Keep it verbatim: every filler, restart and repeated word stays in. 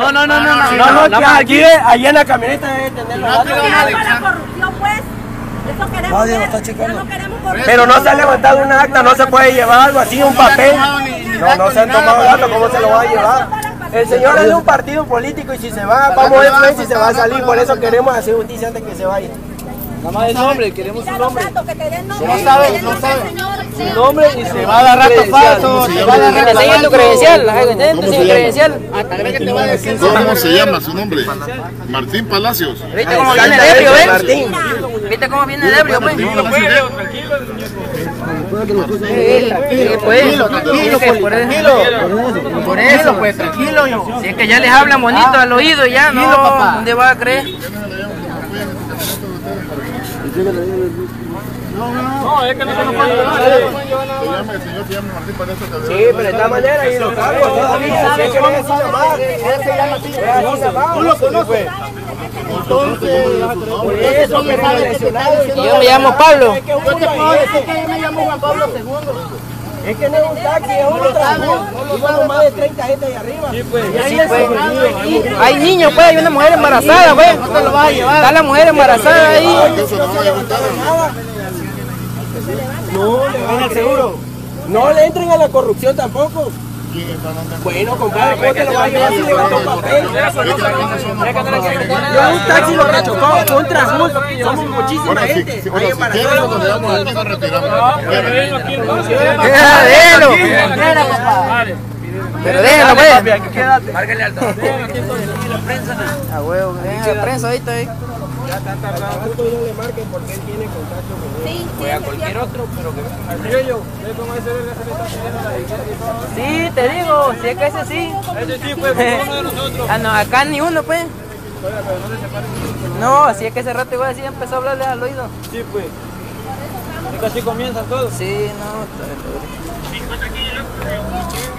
No, no, no, no, no, no, no, aquí, allá en la camioneta debe tener los datos. La corrupción, pues. Eso queremos Nadie lo ver. está checando. Ya no queremos corrupción. Pero no se ha levantado un acta, no se puede llevar algo así, un papel. No, no se han tomado datos, ¿cómo se lo va a llevar? El señor es de un partido político y si se va, vamos a ver si se va a salir, por eso queremos hacer justicia antes que se vaya. Nada más el nombre, queremos su nombre. No sabe, no sabe. Su nombre y se va a dar rato falso. Se va a dar rato falso. tu credencial, la gente ¿Cómo sin se credencial. ¿Cómo se llama su nombre? Martín Palacios. ¿Viste cómo viene de ebrio, ves? ¿Viste cómo viene de ebrio, pues? Tranquilo, tranquilo, tranquilo. Por eso, pues, tranquilo. Si es que ya les hablan bonito al oído, ya, no, ¿dónde va a creer? No, es que no se nos puede llevar. El señor se llama Martín Palacios. Sí, pero de esta manera y lo cargo todavía. Si es que no es llamar. ¿Tú lo conoces? Entonces, por eso, pero lesionado. Yo me llamo Pablo. Yo te puedo decir que yo me llamo Juan Pablo segundo. Es que no es un taxi, es un transporte. Íbamos más de treinta gente ahí arriba. Sí, pues. Sí, pues. Hay niños, pues, hay una mujer embarazada, pues. No te lo vas a llevar. Está la mujer embarazada ahí. No, le van al seguro. No le entren a la corrupción tampoco. Bueno, compadre, ¿cómo te lo vas a llevar si le gastó papel? Yo en un taxi lo que chocó, fue un transbús. Somos muchísima gente. Ahí embarazada. Déjalo. Pero déjalo, pues. Márcale al doctor. A huevo, la prensa ahorita ahí. Ya está tardado. Tanto no le marquen porque él tiene contacto con él. Sí, Pues a cualquier otro, pero que venga al criollo. ¿Ves cómo ese verga se le está pidiendo la izquierda y todo? Sí, te digo, si es que ese sí. Ese sí, pues, uno de nosotros. Ah, no, acá ni uno, pues. Oiga, pero no se separen. No, si es que ese rato igual así empezó a hablarle al oído. Sí, pues. Es que así comienzan todos. Sí, no.